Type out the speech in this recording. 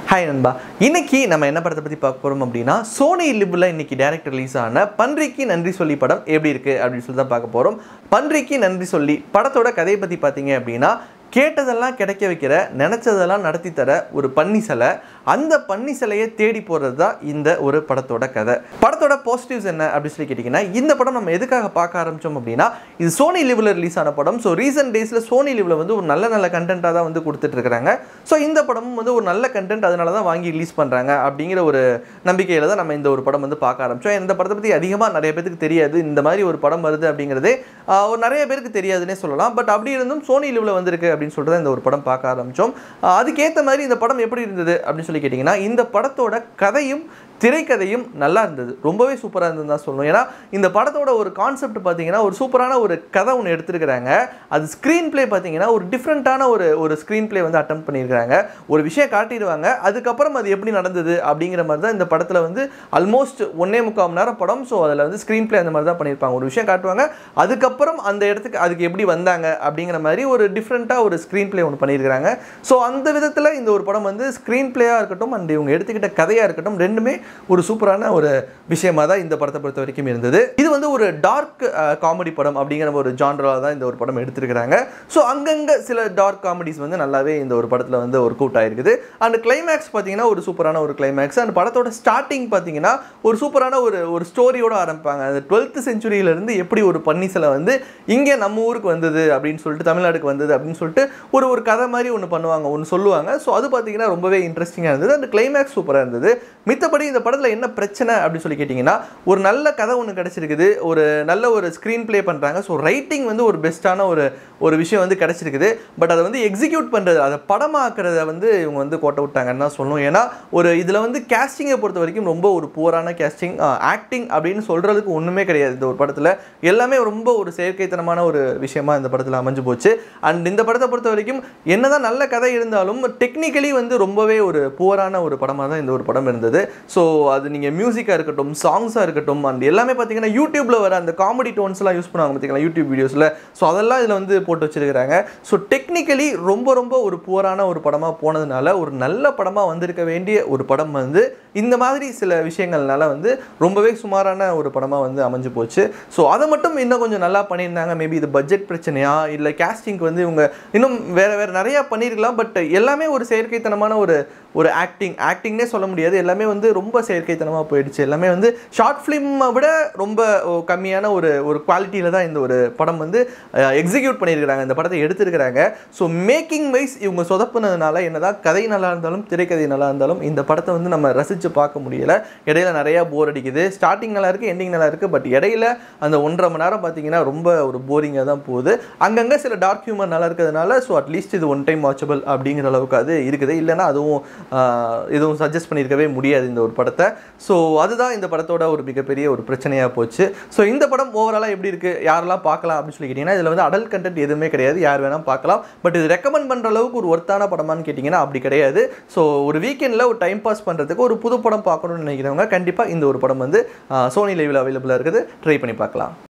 Hi நண்பா, இன்னைக்கு நம்ம என்ன படத்தை பற்றி பார்க்க போகிறோம் அப்படின்னா சோனி லிவ்வில் இன்னைக்கு டைரக்ட் ரிலீஸ் ஆன பன்றிக்கு நன்றி சொல்லி படம் எப்படி இருக்குது அப்படின்னு சொல்லி தான் பார்க்க போகிறோம். பன்றிக்கு நன்றி சொல்லி படத்தோட கதையை பற்றி பார்த்தீங்க அப்படின்னா, கேட்டதெல்லாம் கிடைக்க வைக்கிற, நினச்சதெல்லாம் நடத்தி தர ஒரு பன்னி சிலை, அந்த பன்னி சிலையை தேடி போகிறது தான் இந்த ஒரு படத்தோட கதை. படத்தோட பாசிட்டிவ்ஸ் என்ன அப்படின்னு சொல்லி கேட்டிங்கன்னா, இந்த படம் நம்ம எதுக்காக பார்க்க ஆரம்பித்தோம் அப்படின்னா, இது சோனி லிவ்வில் ரிலீஸ் ஆன படம். ஸோ ரீசெண்ட் டேஸில் சோனி லிவ்வில் வந்து ஒரு நல்ல கண்டென்ட்டாக தான் வந்து கொடுத்துட்ருக்காங்க. ஸோ இந்த படமும் வந்து ஒரு நல்ல கண்டென்ட், அதனால தான் வாங்கி ரிலீஸ் பண்ணுறாங்க அப்படிங்கிற ஒரு நம்பிக்கையில் தான் நம்ம இந்த ஒரு படம் வந்து பார்க்க ஆரம்பித்தோம். இந்த படத்தை பற்றி அதிகமாக நிறைய பேருக்கு தெரியாது, இந்த மாதிரி ஒரு படம் வருது அப்படிங்கிறதே ஒரு நிறைய பேருக்கு தெரியாதுன்னே சொல்லலாம். பட் அப்படி இருந்தும் சோனி லிவ்வில் வந்திருக்கு அப்படின்னு சொல்லிட்டு இந்த ஒரு படம் பார்க்க ஆரம்பித்தோம். அதுக்கேற்ற மாதிரி இந்த படம் எப்படி இருந்தது அப்படின்னு சொல்லி கேட்டிங்கன்னா, இந்த படத்தோட கதையும் திரைக்கதையும் நல்லா இருந்தது, ரொம்பவே சூப்பராக இருந்ததுன்னு தான் சொல்லணும். ஏன்னா இந்த படத்தோட ஒரு கான்செப்ட் பார்த்தீங்கன்னா, ஒரு சூப்பரான ஒரு கதை ஒன்று எடுத்துருக்கிறாங்க. அது ஸ்க்ரீன் பிளே பார்த்தீங்கன்னா ஒரு டிஃப்ரெண்ட்டான ஒரு ஸ்க்ரீன் பிளே வந்து அட்டெம்ப்ட் பண்ணியிருக்காங்க. ஒரு விஷயம் காட்டிடுவாங்க, அதுக்கப்புறம் அது எப்படி நடந்தது அப்படிங்கிற மாதிரி தான் இந்த படத்தில் வந்து ஆல்மோஸ்ட் 1.25 மணி நேரம் படம். ஸோ அதில் வந்து ஸ்க்ரீன் பிளே அந்த மாதிரி தான் பண்ணியிருப்பாங்க. ஒரு விஷயம் காட்டுவாங்க, அதுக்கப்புறம் அந்த இடத்துக்கு அதுக்கு எப்படி வந்தாங்க அப்படிங்கிற மாதிரி ஒரு டிஃப்ரெண்ட்டாக ஒரு ஸ்க்ரீன் பிளே ஒன்று பண்ணியிருக்கிறாங்க. ஸோ அந்த விதத்தில் இந்த ஒரு படம் வந்து ஸ்க்ரீன் பிளேயாக இருக்கட்டும் அண்ட் இவங்க எடுத்துக்கிட்ட கதையாக இருக்கட்டும், ரெண்டுமே ஒரு சூப்பரான ஒரு விஷயமா தான் இந்த படத்தை பொறுத்த வரைக்கும் இருந்தது. இது வந்து ஒரு டார்க் காமெடி படம் அப்படிங்கிற ஒரு ஜான்ரால தான் இந்த ஒரு படம் எடுத்திருக்கிறாங்க. ஸோ அங்கங்கே சில டார்க் காமெடிஸ் வந்து நல்லாவே இந்த ஒரு படத்தில் வந்து ஒர்க் அவுட் ஆயிருக்குது. அண்ட் கிளைமேக்ஸ் பார்த்தீங்கன்னா ஒரு சூப்பரான ஒரு கிளைமேக்ஸ். அண்ட் படத்தோட ஸ்டார்டிங் பார்த்தீங்கன்னா ஒரு சூப்பரான ஒரு ஸ்டோரியோட ஆரம்பிப்பாங்க. அந்த 12th செஞ்சுரியிலேருந்து எப்படி ஒரு பன்னி சிலை வந்து இங்கே நம்ம ஊருக்கு வந்தது அப்படின்னு சொல்லிட்டு, தமிழ்நாடுக்கு வந்தது அப்படின்னு சொல்லிட்டு ஒரு கதை மாதிரி ஒன்று பண்ணுவாங்க, ஒன்று சொல்லுவாங்க. ஸோ அது பார்த்தீங்கன்னா ரொம்பவே இன்ட்ரெஸ்டிங்காக இருந்தது. அந்த கிளைமேக்ஸ் சூப்பராக இருந்தது. மித்தபடி இந்த படத்தில் என்ன பிரச்சனை அப்படின்னு சொல்லி கேட்டிங்கன்னா, ஒரு நல்ல கதை ஒன்று கிடச்சிருக்குது, ஒரு நல்ல ஒரு ஸ்க்ரீன் பிளே பண்ணுறாங்க. ஸோ ரைட்டிங் வந்து ஒரு பெஸ்ட்டான ஒரு விஷயம் வந்து கிடச்சிருக்குது. பட் அதை வந்து எக்ஸிக்யூட் பண்ணுறது, அதை படமாக்குறத வந்து இவங்க வந்து கோட்டை விட்டாங்கன்னு தான் சொல்லணும். ஏன்னா இதில் வந்து கேஸ்டிங்கை பொறுத்த வரைக்கும் ரொம்ப ஒரு புவரான கேஸ்டிங். ஆக்டிங் அப்படின்னு சொல்கிறதுக்கு ஒன்றுமே கிடையாது இந்த ஒரு படத்தில். எல்லாமே ரொம்ப ஒரு செயற்கைத்தனமான ஒரு விஷயமா இந்த படத்தில் அமைஞ்சு போச்சு. அண்ட் இந்த படத்தை பொறுத்த வரைக்கும் என்னதான் நல்ல கதை இருந்தாலும் டெக்னிக்கலி வந்து ரொம்பவே ஒரு புவரான ஒரு படமாக தான் இந்த ஒரு படம் இருந்தது. ஸோ அது நீங்கள் மியூசிக்காக இருக்கட்டும், சாங்ஸாக இருக்கட்டும், அண்ட் எல்லாமே பார்த்தீங்கன்னா யூடியூப்பில் வர அந்த காமெடி டோன்ஸ்லாம் யூஸ் பண்ணுவாங்க பார்த்தீங்களா யூடியூப் வீடியோஸில். ஸோ அதெல்லாம் இதில் வந்து போட்டு வச்சிருக்கிறாங்க. ஸோ டெக்னிக்கலி ரொம்ப ஒரு புவரான ஒரு படமாக போனதுனால, ஒரு நல்ல படமாக வந்திருக்க வேண்டிய ஒரு படம் வந்து இந்த மாதிரி சில விஷயங்கள்னால வந்து ரொம்பவே சுமாரான ஒரு படமாக வந்து அமைஞ்சு போச்சு. ஸோ அதை மட்டும் இன்னும் கொஞ்சம் நல்லா பண்ணியிருந்தாங்க. மேபி இது பட்ஜெட் பிரச்சனையா, இல்லை கேஸ்டிங்க்கு வந்து இவங்க இன்னும் வேறு நிறையா பண்ணியிருக்கலாம். பட் எல்லாமே ஒரு செயற்கைத்தனமான ஒரு ஆக்டிங்னே சொல்ல முடியாது. எல்லாமே வந்து ரொம்ப செயற்கைத்தனமாக போயிடுச்சு. எல்லாமே வந்து ஷார்ட் ஃபிலிமை விட ரொம்ப கம்மியான ஒரு குவாலிட்டியில் தான் இந்த ஒரு படம் வந்து எக்ஸிக்யூட் பண்ணியிருக்கிறாங்க, இந்த படத்தை எடுத்திருக்கிறாங்க. ஸோ மேக்கிங் வைஸ் இவங்க சொதப்புனதுனால என்னதான் கதை நல்லா இருந்தாலும், திரைக்கதை நல்லா இருந்தாலும், இந்த படத்தை வந்து நம்ம ரசித்து பார்க்க முடியல. இடையில நிறையா போர் அடிக்குது. ஸ்டார்டிங் நல்லா இருக்குது, எண்டிங் நல்லா இருக்குது. பட் இடையில அந்த 1.5 மணி நேரம் பார்த்தீங்கன்னா ரொம்ப ஒரு போரிங்காக தான் போகுது. அங்கங்கே சில டார்க் ஹியூமர் நல்லா இருக்கிறதுனால ஸோ அட்லீஸ்ட் இது ஒன் டைம் வாட்சபிள் அப்படிங்கிற அளவுக்கு அது இருக்குது. இல்லைன்னா அதுவும் எதுவும் சஜஸ்ட் பண்ணியிருக்கவே முடியாது இந்த ஒரு படத்தை. ஸோ அதுதான் இந்த படத்தோட ஒரு மிகப்பெரிய ஒரு பிரச்சனையாக போச்சு. ஸோ இந்த படம் ஓவராலாக எப்படி இருக்குது, யாரெல்லாம் பார்க்கலாம் அப்படின்னு சொல்லி கேட்டிங்கன்னா, இதில் வந்து அடல்ட் கண்டென்ட் எதுவுமே கிடையாது, யார் வேணால் பார்க்கலாம். பட் இது ரெக்கமெண்ட் பண்ணுற அளவுக்கு ஒரு ஒர்த்தான படமானு கேட்டிங்கன்னா அப்படி கிடையாது. ஸோ ஒரு வீக்கெண்டில் ஒரு டைம் பாஸ் பண்ணுறதுக்கு ஒரு புது படம் பார்க்கணும்னு நினைக்கிறவங்க கண்டிப்பாக இந்த ஒரு படம் வந்து சோனி லைவில் அவைலபிளாக இருக்குது, ட்ரை பண்ணி பார்க்கலாம்.